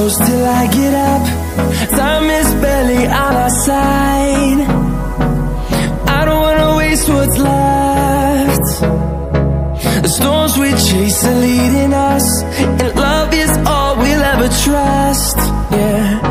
close till I get up. Time is barely on our side. I don't wanna waste what's left. The storms we chase are leading us, and love is all we'll ever trust. Yeah.